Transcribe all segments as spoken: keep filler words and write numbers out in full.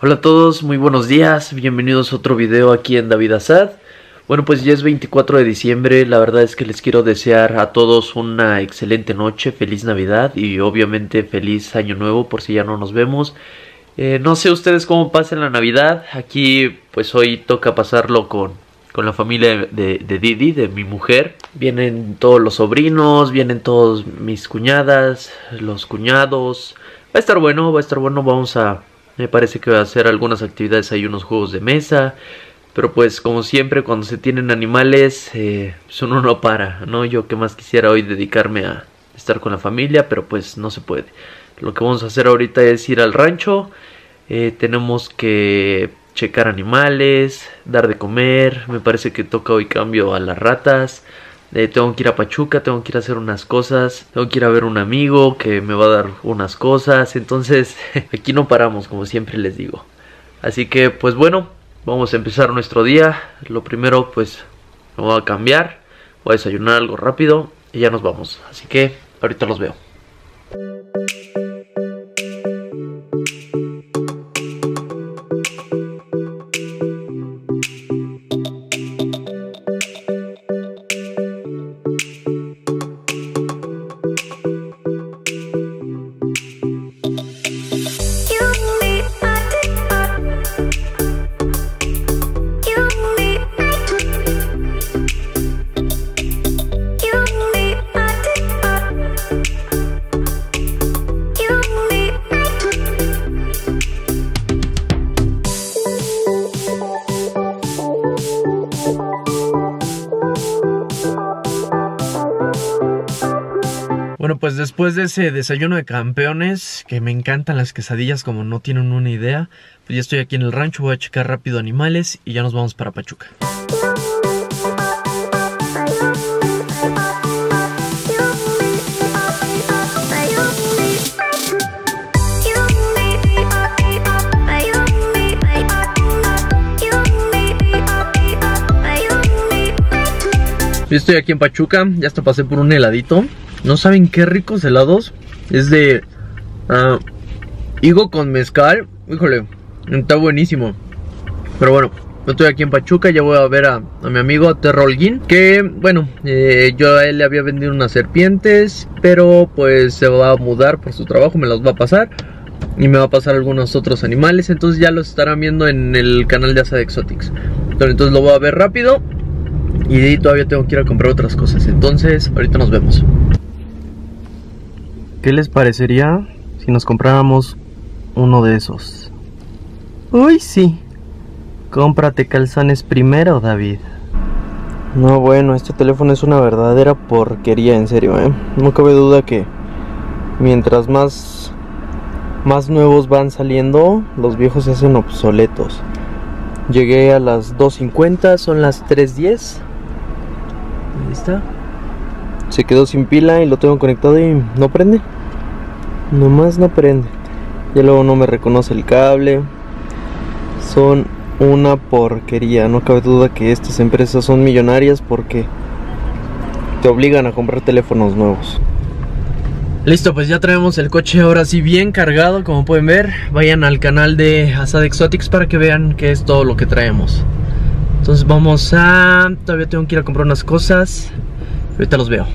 Hola a todos, muy buenos días, bienvenidos a otro video aquí en David Azad. Bueno, pues ya es veinticuatro de diciembre, la verdad es que les quiero desear a todos una excelente noche, feliz Navidad y obviamente feliz Año Nuevo por si ya no nos vemos. Eh, no sé ustedes cómo pasen la Navidad, aquí pues hoy toca pasarlo con, con la familia de, de Didi, de mi mujer. Vienen todos los sobrinos, vienen todos mis cuñadas, los cuñados. Va a estar bueno, va a estar bueno, vamos a... Me parece que va a hacer algunas actividades, hay unos juegos de mesa. Pero pues como siempre cuando se tienen animales, eh, pues uno no para, ¿no? Yo que más quisiera hoy dedicarme a estar con la familia, pero pues no se puede. Lo que vamos a hacer ahorita es ir al rancho. Eh, tenemos que checar animales, dar de comer. Me parece que toca hoy cambio a las ratas. Eh, tengo que ir a Pachuca, tengo que ir a hacer unas cosas. Tengo que ir a ver un amigo que me va a dar unas cosas. Entonces aquí no paramos, como siempre les digo. Así que pues bueno, vamos a empezar nuestro día. Lo primero pues me voy a cambiar, voy a desayunar algo rápido y ya nos vamos. Así que ahorita los veo. Bueno, pues después de ese desayuno de campeones, que me encantan las quesadillas como no tienen una idea, pues ya estoy aquí en el rancho, voy a checar rápido animales y ya nos vamos para Pachuca. Yo estoy aquí en Pachuca, ya hasta pasé por un heladito. No saben qué ricos helados. Es de uh, higo con mezcal. Híjole, está buenísimo. Pero bueno, yo estoy aquí en Pachuca. Ya voy a ver a, a mi amigo Terra Holguín. Que bueno, eh, yo a él le había vendido unas serpientes, pero pues se va a mudar por su trabajo, me las va a pasar. Y me va a pasar algunos otros animales. Entonces ya los estarán viendo en el canal de Azad Exotics. Pero entonces lo voy a ver rápido. Y todavía tengo que ir a comprar otras cosas. Entonces ahorita nos vemos. ¿Qué les parecería si nos compráramos uno de esos? Uy, sí. Cómprate calzones primero, David. No, bueno, este teléfono es una verdadera porquería, en serio, ¿eh? No cabe duda que mientras más, más nuevos van saliendo, los viejos se hacen obsoletos. Llegué a las dos cincuenta, son las tres diez. Ahí está. Se quedó sin pila y lo tengo conectado y no prende. Nomás no prende. Ya luego no me reconoce el cable. Son una porquería. No cabe duda que estas empresas son millonarias porque te obligan a comprar teléfonos nuevos. Listo, pues ya traemos el coche ahora sí bien cargado. Como pueden ver, vayan al canal de Azad Exotics para que vean qué es todo lo que traemos. Entonces vamos a... Todavía tengo que ir a comprar unas cosas. Ahorita los veo.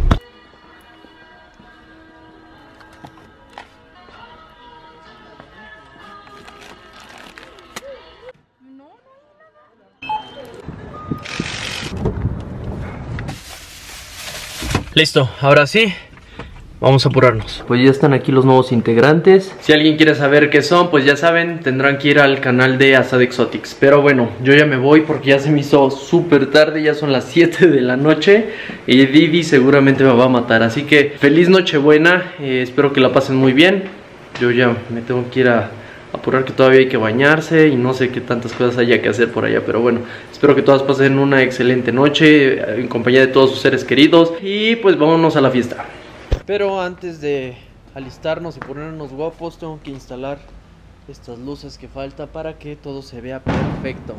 Listo, ahora sí, vamos a apurarnos. Pues ya están aquí los nuevos integrantes. Si alguien quiere saber qué son, pues ya saben, tendrán que ir al canal de Azad Exotics. Pero bueno, yo ya me voy porque ya se me hizo súper tarde. Ya son las siete de la noche y Didi seguramente me va a matar. Así que feliz Nochebuena, eh, espero que la pasen muy bien. Yo ya me tengo que ir a apurar, que todavía hay que bañarse y no sé qué tantas cosas haya que hacer por allá. Pero bueno, espero que todas pasen una excelente noche en compañía de todos sus seres queridos. Y pues vámonos a la fiesta. Pero antes de alistarnos y ponernos guapos, tengo que instalar estas luces que falta para que todo se vea perfecto.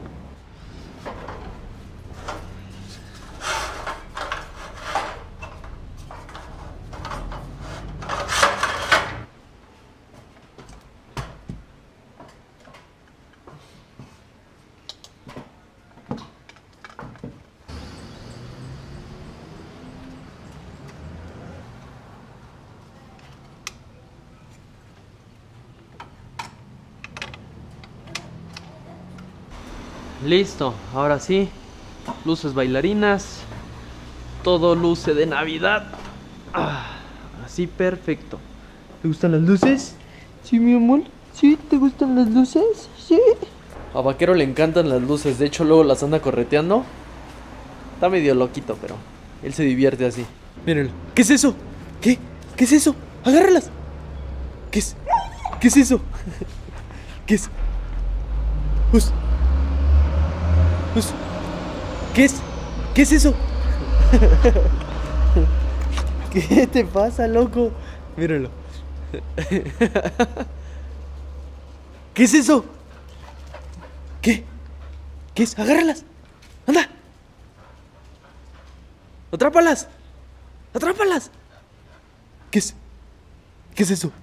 listo, ahora sí. Luces bailarinas. Todo luce de Navidad. Ah, así perfecto. ¿Te gustan las luces? Sí, mi amor. ¿Sí? ¿Te gustan las luces? Sí. A Vaquero le encantan las luces. De hecho luego las anda correteando. Está medio loquito, pero él se divierte así. Mírenlo. ¿Qué es eso? ¿Qué? ¿Qué es eso? Agárralas. ¿Qué es? ¿Qué es eso? ¿Qué es? Us. Us. ¿Qué es? ¿Qué es eso? ¿Qué te pasa, loco? Míralo. ¿Qué es eso? ¿Qué? ¿Qué es? Agárralas. Anda. Atrápalas. Atrápalas. ¿Qué es? ¿Qué es eso?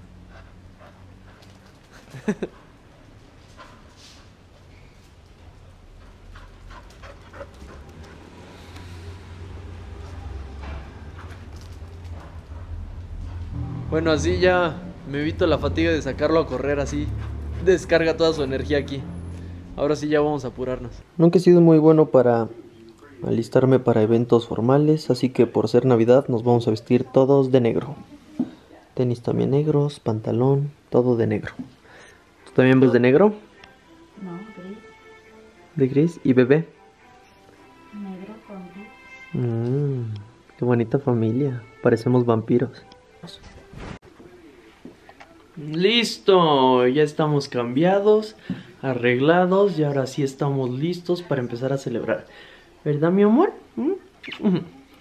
Bueno, así ya me evito la fatiga de sacarlo a correr, así descarga toda su energía aquí. Ahora sí ya vamos a apurarnos. Nunca he sido muy bueno para alistarme para eventos formales, así que por ser Navidad nos vamos a vestir todos de negro. Tenis también negros, pantalón, todo de negro. ¿Tú también vas de negro? No, gris. ¿De gris? ¿Y bebé? Negro con gris. Mmm, qué bonita familia. Parecemos vampiros. Listo, ya estamos cambiados, arreglados y ahora sí estamos listos para empezar a celebrar. ¿Verdad, mi amor? ¿Mm? ¿Mm?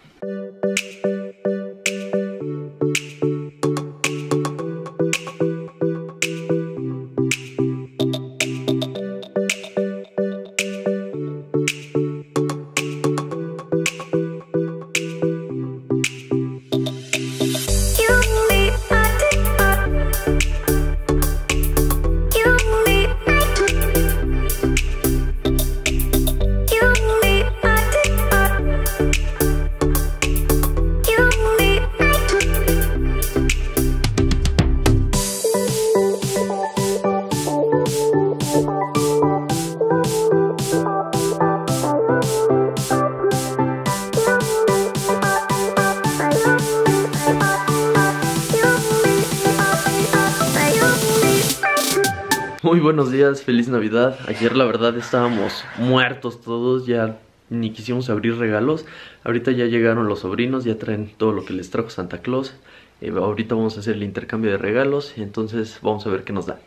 Muy buenos días, feliz Navidad. Ayer la verdad estábamos muertos todos, ya ni quisimos abrir regalos. Ahorita ya llegaron los sobrinos, ya traen todo lo que les trajo Santa Claus. eh, Ahorita vamos a hacer el intercambio de regalos y entonces vamos a ver qué nos dan.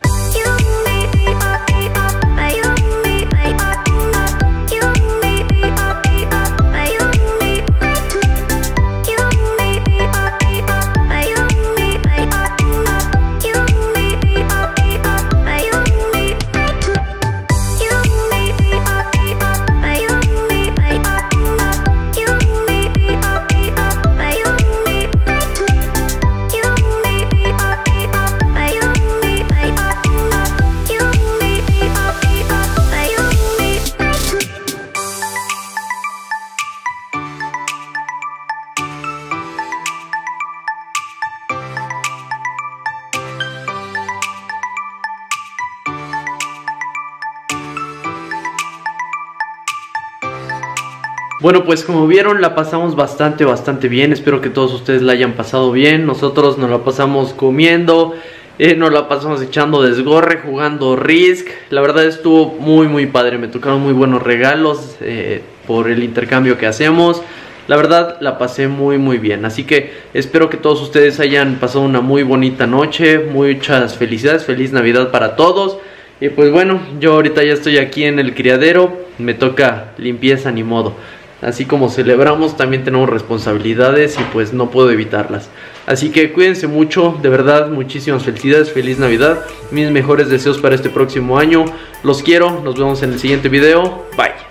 Bueno, pues como vieron la pasamos bastante, bastante bien. Espero que todos ustedes la hayan pasado bien. Nosotros nos la pasamos comiendo, eh, nos la pasamos echando desgorre, jugando Risk. La verdad estuvo muy, muy padre. Me tocaron muy buenos regalos eh, por el intercambio que hacemos. La verdad la pasé muy, muy bien. Así que espero que todos ustedes hayan pasado una muy bonita noche. Muchas felicidades, feliz Navidad para todos. Y pues bueno, yo ahorita ya estoy aquí en el criadero. Me toca limpieza, ni modo. Así como celebramos, también tenemos responsabilidades y pues no puedo evitarlas. Así que cuídense mucho, de verdad, muchísimas felicidades, feliz Navidad. Mis mejores deseos para este próximo año. Los quiero, nos vemos en el siguiente video. Bye.